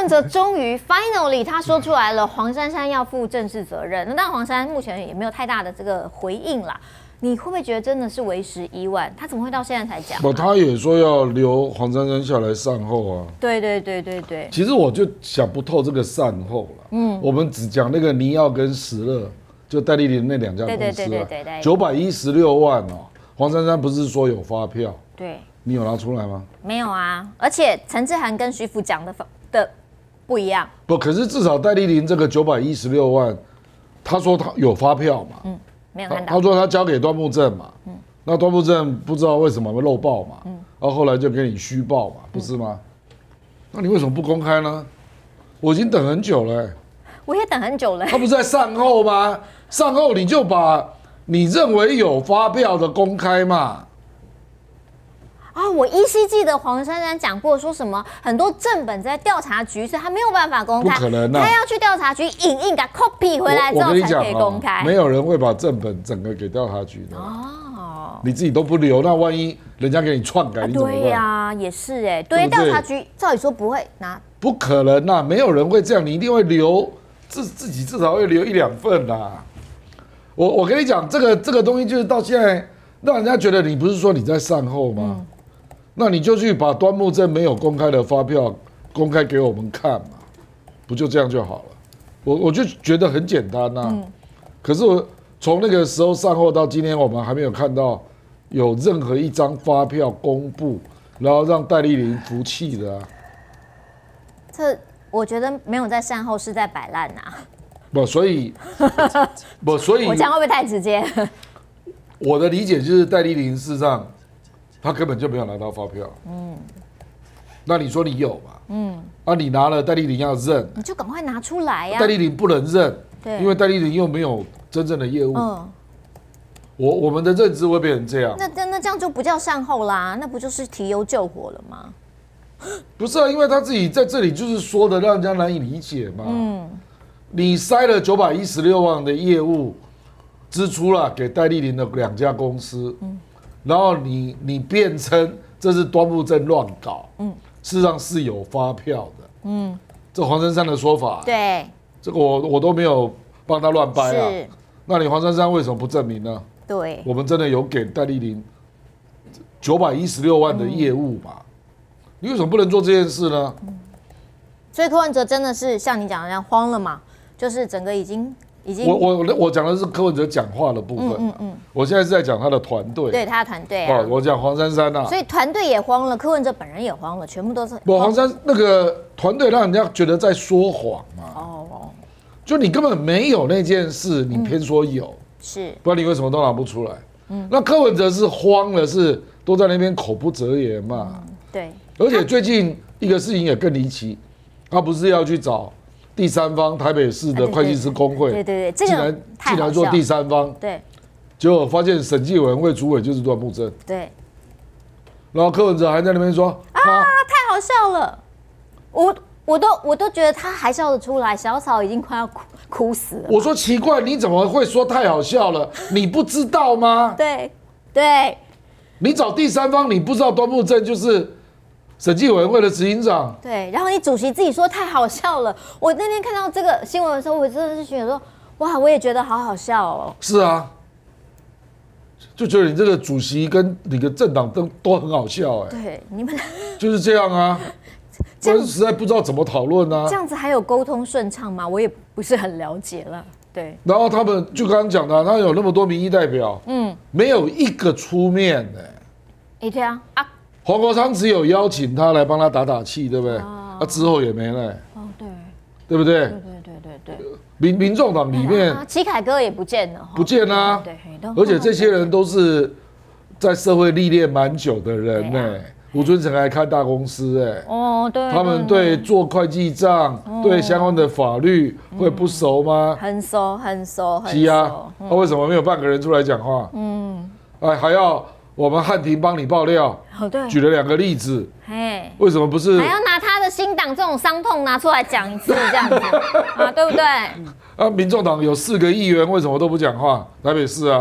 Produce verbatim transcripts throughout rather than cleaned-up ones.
文哲终于 finally 他说出来了，黄珊珊要负政治责任。那当然，黄珊珊目前也没有太大的这个回应啦。你会不会觉得真的是为时已晚？他怎么会到现在才讲、啊？ 不，他也说要留黄珊珊下来善后啊。 对对对对对。 其实我就想不透这个善后了。嗯，我们只讲那个尼奥跟石勒，就戴立林那两家公司啊， 对对对对对对， 九百一十六万哦。黄珊珊不是说有发票？ 对。 你有拿出来吗？ 没有啊，而且陈志涵跟徐福讲的的不一样。 不，可是至少戴立林这个九百一十六万，他说他有发票嘛， 嗯，没有看到。 他说他交给端木正嘛，嗯，那端木正不知道为什么会漏报嘛，嗯，然后后来就给你虚报嘛，不是吗？嗯、那你为什么不公开呢？我已经等很久了、欸， 我也等很久了、欸。 他不是在善后吗？善后你就把你认为有发票的公开嘛。 啊、哦，我依稀记得黄珊珊讲过，说什么很多正本在调查局，所以他没有办法公开。 不可能啊！ 他要去调查局影印，给 copy 回来之后才可以公开。 没有人会把正本整个给调查局的。哦，你自己都不留，那万一人家给你篡改，你怎么办？ 对呀、啊，也是哎，对，调查局照理说不会拿。 不可能啊，没有人会这样，你一定会留自自己至少会留一两份啦。我我跟你讲，这个这个东西就是到现在让人家觉得你不是说你在善后吗？嗯，那你就去把端木正没有公开的发票公开给我们看嘛，不就这样就好了？我我就觉得很简单呐、啊。嗯、可是我从那个时候善后到今天，我们还没有看到有任何一张发票公布，然后让戴立林服气的啊。 这我觉得没有在善后，是在摆烂呐。 不，所以不，所以我这样会不会太直接？ 我的理解就是戴立林事实上。他根本就没有拿到发票，嗯，那你说你有嘛？嗯，啊，你拿了，戴立林要认， 你就赶快拿出来呀、啊。 戴立林不能认， 对， 因为戴立林又没有真正的业务。嗯，我我们的认知会变成这样。 那那那这样就不叫善后啦，那不就是提油救火了吗？ 不是啊，因为他自己在这里就是说的，让人家难以理解嘛。嗯，你塞了九百一十六万的业务支出了给戴立林的两家公司，嗯。然后你你辩称这是端木正乱搞，嗯，事实上是有发票的，嗯，这黄珊珊的说法， 对， 这个我我都没有帮他乱掰啊，那你黄珊珊为什么不证明呢？ 对， 我们真的有给戴立林九百一十六万的业务嘛，嗯、你为什么不能做这件事呢？ 嗯、所以柯文哲真的是像你讲的那样慌了嘛，就是整个已经。 我我我讲的是柯文哲讲话的部分，嗯嗯嗯，我现在是在讲他的团队， 对他的团队啊， 我讲黄珊珊啊， 所以团队也慌了，柯文哲本人也慌了，全部都是。 不，黄珊那个团队让人家觉得在说谎嘛，哦，就你根本没有那件事，你偏说有，嗯、 是， 不然你为什么都拿不出来？嗯，那柯文哲是慌了，是都在那边口不择言嘛，嗯、 对， 而且最近一个事情也更离奇，他不是要去找。第三方台北市的会计师公会， 对对对，这个竟然做第三方， 对， 结果发现审计委员会主委就是端木正， 对， 然后柯文哲还在那边说啊，太好笑了，我我都我都觉得他还笑得出来，小草已经快要哭哭死了。 我说奇怪，你怎么会说太好笑了？你不知道吗？ 对对， 你找第三方，你不知道端木正就是。审计委员会的执行长， 对，然后你主席自己说太好笑了。我那天看到这个新闻的时候，我真的是觉得说，哇，我也觉得好好笑哦。 是啊，就觉得你这个主席跟你的政党都都很好笑哎。 对，你们就是这样啊，我实在不知道怎么讨论啊。 这样子还有沟通顺畅吗？我也不是很了解了。对。 然后他们就刚刚讲的，他有那么多民意代表，嗯，没有一个出面的。 哎，对啊，啊。 黄国昌只有邀请他来帮他打打气，对不对？啊，啊之后也没了。哦， 对， 对不对？ 对对对对对。 民民众党里面， 齐凯哥也不见了， 不见啊。对，而且这些人都是在社会历练蛮久的人呢。吴尊成还开大公司哎。哦，对。他们对做会计账、对相关的法律会不熟吗？ 很熟，很熟，很熟。 是啊，他为什么没有半个人出来讲话？嗯。哎，还要。我们汉庭帮你爆料， 哦对， 举了两个例子， 嘿， 为什么不是还要拿他的新党这种伤痛拿出来讲一次这样子啊，对不对？ 啊，民众党有四个议员，为什么都不讲话？台北市啊，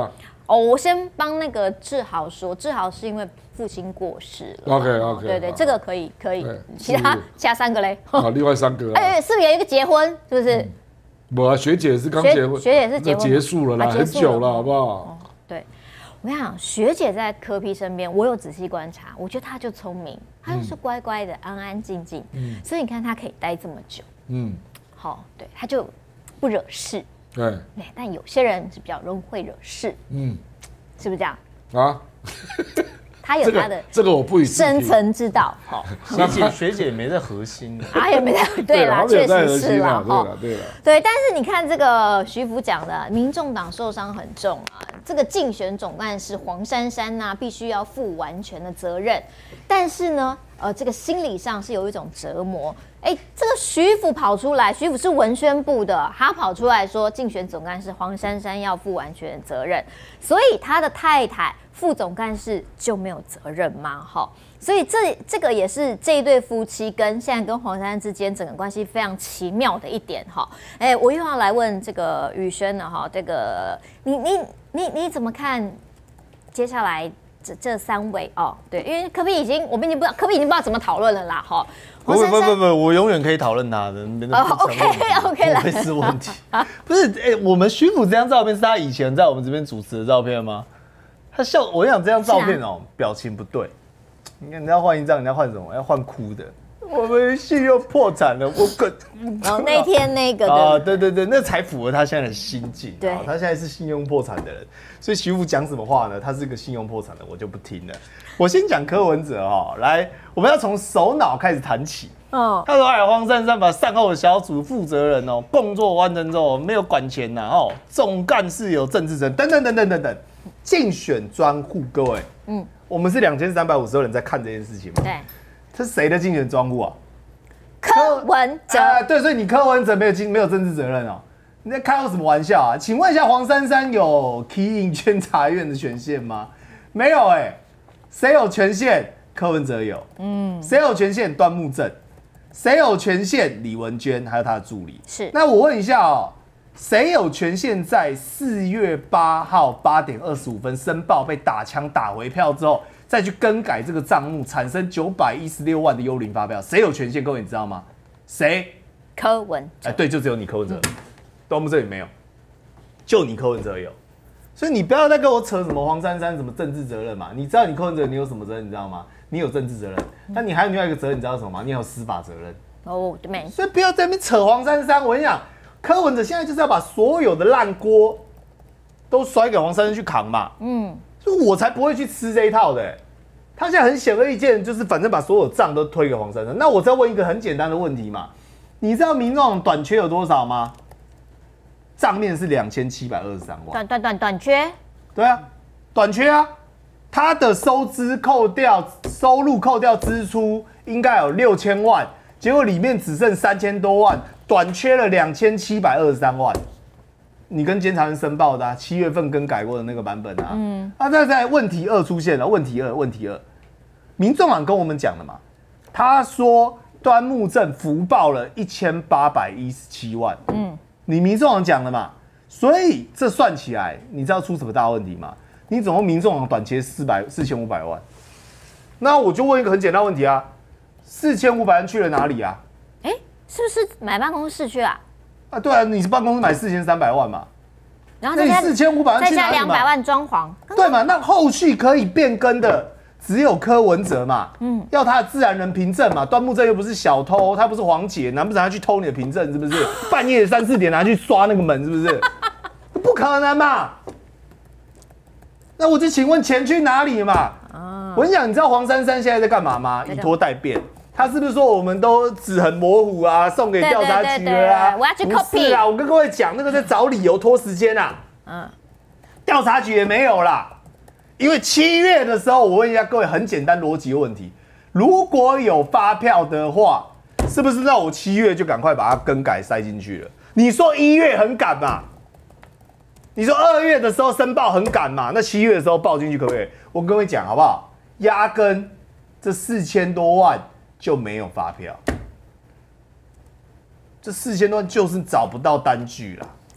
哦，我先帮那个志豪说，志豪是因为父亲过世了。 OK OK， 对对，这个可以可以对。 其他是其他三个嘞？ 啊，另外三个啊， 哎，是不是有一个结婚？是不是？ 我啊，学姐是刚学结婚， 学姐是结婚吗结束了啦， 啊结束了很久了， 哦好不好？ 哦，对，我跟你讲，学姐在柯 P 身边，我有仔细观察，我觉得她就聪明，她就是乖乖的、安安静静， 嗯所以你看她可以待这么久， 嗯， 好，对，她就不惹事。 对， 对，但有些人是比较容易会惹事， 嗯是不是这样？ 啊， 他有他的这个这个我不予置深评。 层之道，好， 学姐学姐没在核心的， 啊也没在，对啦， 他没确有在核实是啦， 心啊，对哈了，对了， 对，但是你看这个徐福讲的，民众党受伤很重啊，这个竞选总干事黄珊珊呐、啊，必须要负完全的责任，但是呢，呃，这个心理上是有一种折磨。哎，这个徐府跑出来，徐府是文宣部的，他跑出来说竞选总干事黄珊珊要负完全的责任，所以他的太太副总干事就没有责任吗？哈，所以这这个也是这一对夫妻跟现在跟黄珊珊之间整个关系非常奇妙的一点哈。哎，我又要来问这个宇轩了哈，这个你你你你怎么看接下来这这三位哦？对，因为柯 P 已经我们已经不知道柯 P 已经不知道怎么讨论了啦哈。 不不不不，我永远可以讨论他的，没得哦 OK OK 不会是问题。不是，哎、欸，我们徐府这张照片是他以前在我们这边主持的照片吗？他笑，我想这张照片哦、喔，表情不对。你看，你要换一张，你要换什么？要换哭的。我们信用破产了，我可。 然后那天那个的啊，对对对，那才符合他现在的心境。 对， 他现在是信用破产的人，所以徐福讲什么话呢？他是个信用破产的，我就不听了。我先讲柯文哲哈，来，我们要从首脑开始谈起。哦，他说：“哎，黄珊珊把善后小组负责人哦，工作完成之后没有管钱呐，哦，总干事有政治责任，等等等等等等，竞选专户，各位，嗯，我们是两千三百五十人在看这件事情嘛？ 对， 这是谁的竞选专户啊？ 柯文哲、 啊，对，所以你柯文哲没有没有政治责任哦，你在开我什么玩笑啊？请问一下，黄珊珊有 key in 监察院的权限吗？没有哎、欸，谁有权限？柯文哲有，嗯，谁有权限？端木正，谁有权限？李文娟还有他的助理。 是， 那我问一下哦，谁有权限在四月八号八点二十五分申报被打枪打回票之后，再去更改这个账目，产生九百一十六万的幽灵发票？谁有权限？各位你知道吗？谁？ 柯文哲。 哎，对，就只有你柯文哲，端木正也没有，就你柯文哲有。所以你不要再跟我扯什么黄珊珊什么政治责任嘛，你知道你柯文哲你有什么责任？你知道吗？你有政治责任，但你还有另外一个责任，你知道什么吗？你有司法责任。 哦，对。 所以不要在那边扯黄珊珊。我跟你讲，柯文哲现在就是要把所有的烂锅都甩给黄珊珊去扛嘛。嗯，所以我才不会去吃这一套的、欸。他现在很显而易见，就是反正把所有账都推给黄珊珊。那我再问一个很简单的问题嘛，你知道民众党短缺有多少吗？账面是两千七百二十三万。 短短短短缺？ 对啊，短缺啊。他的收支扣掉收入扣掉支出应该有六千万，结果里面只剩三千多万，短缺了两千七百二十三万。你跟监察院申报的啊，七月份更改过的那个版本啊。嗯。啊，再在问题二出现了，问题二，问题二，民众党跟我们讲了嘛，他说端木正福报了一千八百一十七万。嗯。你民众党讲了嘛，所以这算起来，你知道出什么大问题吗？你总共民众党短缺四百四千五百万，那我就问一个很简单的问题啊，四千五百万去了哪里啊？ 哎、欸，是不是买办公室去啊？ 啊，对啊，你是办公室买四千三百万嘛， 然后再加四千五百万去哪里嘛？ 再加两百万装潢， 对嘛？那后续可以变更的只有柯文哲嘛，嗯，要他的自然人凭证嘛。端木正又不是小偷，他不是黄姐，难不成他去偷你的凭证是不是？半夜三四点拿去刷那个门是不是？不可能嘛！那我就请问钱去哪里嘛？啊、我跟你讲，你知道黄珊珊现在在干嘛吗？以拖代变。他是不是说我们都纸很模糊啊，送给调查局了啊？ 我要去 copy。 不是啊，我跟各位讲，那个在找理由拖时间啊。嗯。调查局也没有啦，因为七月的时候，我问一下各位很简单逻辑的问题：如果有发票的话，是不是让我七月就赶快把它更改塞进去了？你说一月很赶嘛？你说二月的时候申报很赶嘛？那七月的时候报进去可不可以？我跟各位讲好不好？压根这四千多万就没有发票，这四千多万就是找不到单据啦。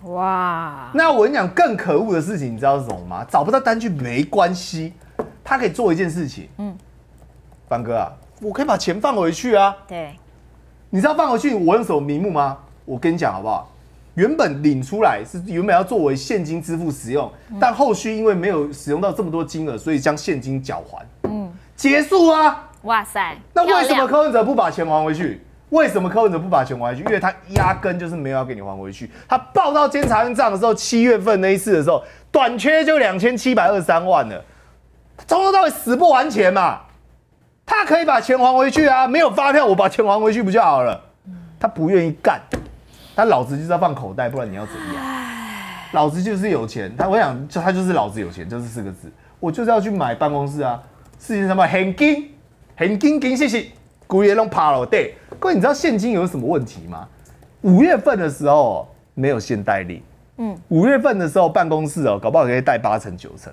哇！ 那我跟你讲，更可恶的事情，你知道是什么吗？找不到单据没关系，他可以做一件事情。嗯，凡哥啊，我可以把钱放回去啊。 对， 你知道放回去我用什么名目吗？我跟你讲好不好？原本领出来是原本要作为现金支付使用，嗯、但后续因为没有使用到这么多金额，所以将现金缴还。嗯，结束啊！ 哇塞， 那为什么柯文哲不把钱还回去？为什么柯文哲不把钱还回去？因为他压根就是没有要给你还回去。他报到监察院账的时候，七月份那一次的时候，短缺就两千七百二十三万了，从头到尾死不还钱嘛。他可以把钱还回去啊，没有发票我把钱还回去不就好了？他不愿意干。他老子就是要放口袋，不然你要怎样？老子就是有钱，他我想他就是老子有钱，就是四个字。我就是要去买办公室啊，世界上嘛现金，现金金谢谢，古爷拢趴了对。各位你知道现金有什么问题吗？五月份的时候没有现贷令，嗯，五月份的时候办公室哦，搞不好可以贷八成九成，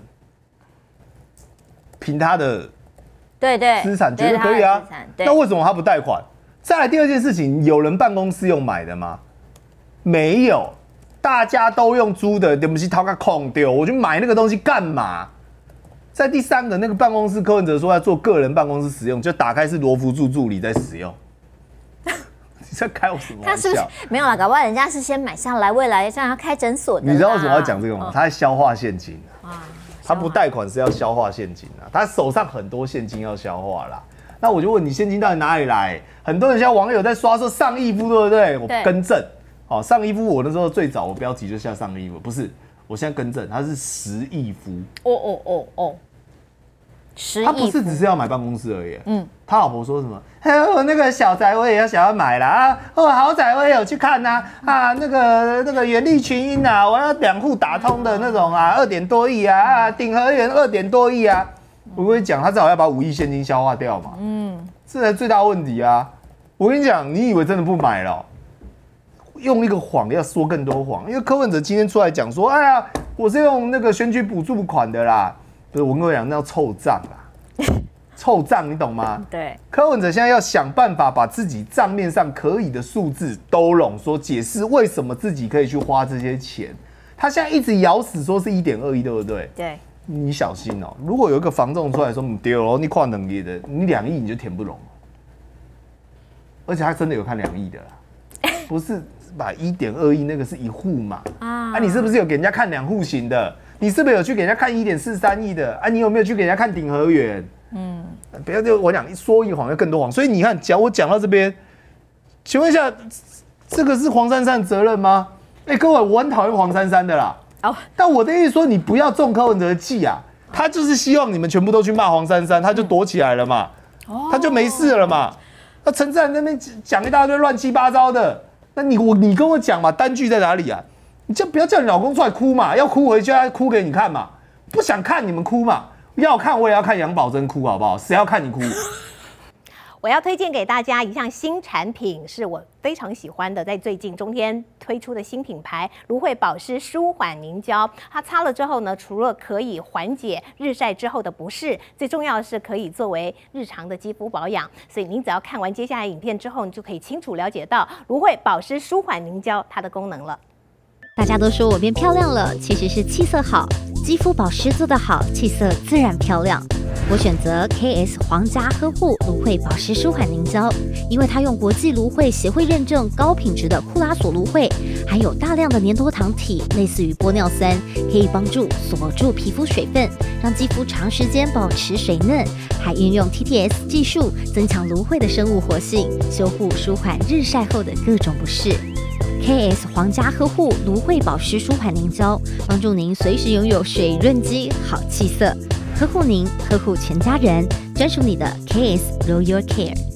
凭他的对对资产绝对可以啊。那为什么他不贷款？再来第二件事情，有人办公室用买的吗？没有，大家都用租的，对不起，掏个空丢，我去买那个东西干嘛？在第三个那个办公室，柯文哲说要做个人办公室使用，就打开是罗福助助理在使用。你在开我什么玩笑？ 他是不是没有啦？搞不好人家是先买下来，未来让他开诊所的。 你知道为什么要讲这个吗？他在消化现金啊，他不贷款是要消化现金啊，他手上很多现金要消化啦。那我就问你，现金到底哪里来？很多人现在网友在刷说上亿夫，对不对？我更正。好，上亿夫我那时候最早我标题就下上亿夫，不是，我现在更正，他是十亿夫。 哦哦哦哦，十亿。 他不是只是要买办公室而已。嗯，他老婆说什么？哎呦，那个小宅我也要想要买啦啊！哦，豪宅我也有去看呐啊，那个那个元利群英啊，我要两户打通的那种啊，二点多亿啊啊，鼎和园二点多亿啊。我跟你讲，他至少要把五亿现金消化掉嘛。嗯，这才最大问题啊！我跟你讲，你以为真的不买了、喔？用一个谎要说更多谎，因为柯文哲今天出来讲说，哎呀，我是用那个选举补助款的啦，不是我跟我讲那叫臭账啦，臭账你懂吗？ 对， 柯文哲现在要想办法把自己账面上可以的数字都拢，说解释为什么自己可以去花这些钱。他现在一直咬死说是一点二亿，对不对？ 对， 你小心哦、喔，如果有一个房仲出来说你丢了，你跨能力的，你两亿你就填不拢，而且他真的有看两亿的啦，不是。把一点二亿那个是一户嘛？啊，啊你是不是有给人家看两户型的？你是不是有去给人家看一点四三亿的？啊，你有没有去给人家看鼎和园？嗯，不要就我讲说一谎要更多谎，所以你看，讲我讲到这边，请问一下，这个是黄珊珊的责任吗？哎、欸，各位，我很讨厌黄珊珊的啦。哦，但我的意思说，你不要中柯文哲的计啊，他就是希望你们全部都去骂黄珊珊，他就躲起来了嘛，哦、他就没事了嘛。那陈志涵那边讲一大堆乱七八糟的。那你我你跟我讲嘛，单据在哪里啊？你就不要叫你老公出来哭嘛，要哭回去要哭给你看嘛，不想看你们哭嘛，要看我也要看杨宝珍哭好不好？谁要看你哭？ 我要推荐给大家一项新产品，是我非常喜欢的，在最近中天推出的新品牌芦荟保湿舒缓凝胶。它擦了之后呢，除了可以缓解日晒之后的不适，最重要的是可以作为日常的肌肤保养。所以您只要看完接下来影片之后，你就可以清楚了解到芦荟保湿舒缓凝胶它的功能了。 大家都说我变漂亮了，其实是气色好，肌肤保湿做得好，气色自然漂亮。我选择 K S 皇家呵护芦荟保湿舒缓凝胶，因为它用国际芦荟协会认证高品质的库拉索芦荟，含有大量的粘多糖体，类似于玻尿酸，可以帮助锁住皮肤水分，让肌肤长时间保持水嫩，还运用 T T S 技术增强芦荟的生物活性，修护舒缓日晒后的各种不适。K S 皇家呵护芦荟保湿舒缓凝胶，帮助您随时拥有水润肌、好气色，呵护您，呵护全家人，专属你的 K S Royal Care。